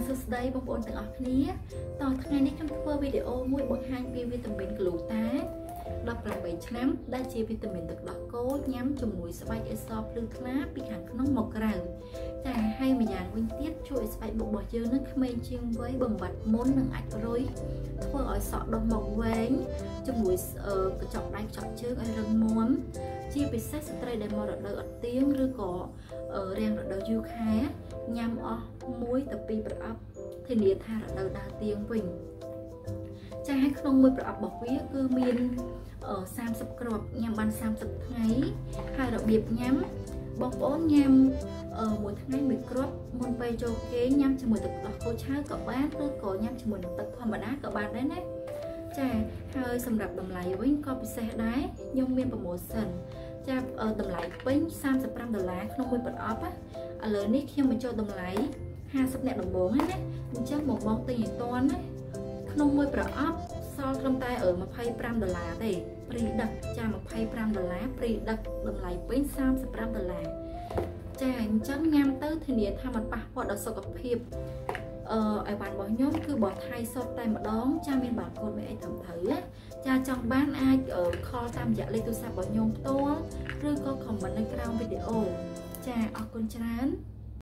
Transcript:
សួស្តីបងប្អូនទាំងអស់គ្នាតោះថ្ងៃនេះខ្ញុំធ្វើវីដេអូមួយបង្ហាញពីវីតាមីនក្លូតា18ឆ្នាំដែលជាវីតាមីនទឹកដោះគោញ៉ាំជាមួយស្បែកអេសភ្លឺថ្លាពីខាងក្នុងមកក្រៅចាហើយម្យ៉ាងវិញទៀតជួយស្បែកមុខរបស់យើងនឹងក្មេងជាងវ័យបំបត្តិមុននឹងអាចរុយធ្វើឲ្យសក់ដុំមកវែងជាមួយកញ្ចក់ដៃកញ្ចក់ជើងឲ្យរឹងមាំជាពិសេសស្ត្រីដែលមករដូវអត់ទៀងឬក៏រាំងរដូវយូរខែញ៉ាំអស់1ទៅ2ប្រអប់ធានាថារដូវដើរទៀងវិញចាឲ្យក្នុងមួយប្រអប់របស់វាគឺមាន30គ្រាប់ញ៉ាំបាន30ថ្ងៃហើយរបៀបញ៉ាំបងប្អូនញ៉ាំមួយថ្ងៃមួយគ្រាប់មុនពេលចូលគេងញ៉ាំជាមួយទឹកដោះគោឆៅក៏បានឬក៏ញ៉ាំជាមួយនឹងទឹកធម្មតាក៏បានដែរណាចាហើយសម្រាប់តម្លៃវិញក៏ពិសេសដែរខ្ញុំមានប្រូម៉ូសិនចាតម្លៃពេញ$35ក្នុងមួយប្រអប់ឥឡូវនេះខ្ញុំបញ្ចូលតម្លៃ50អ្នកដំបូងណាអញ្ចឹងមកទិញឲ្យតាន់ណាក្នុងមួយប្រអប់សល់ត្រឹមតែ$25ទេព្រីដឹកចា$25ព្រីដឹកតម្លៃពេញ$35ចាអញ្ចឹងញ៉ាំទៅធានាថាมันប៉ះពាល់ដល់សុខភាពអីវ៉ាន់របស់ខ្ញុំគឺបោះថៃសុទ្ធតែម្ដងចាមានបាកូដមានអីត្រឹមត្រូវណាចាចង់បានអាចខលតាមរយៈលេខទូរស័ព្ទរបស់ខ្ញុំផ្ទាល់ឬក៏ comment នៅក្រោមវីដេអូចាអរគុណច្រើន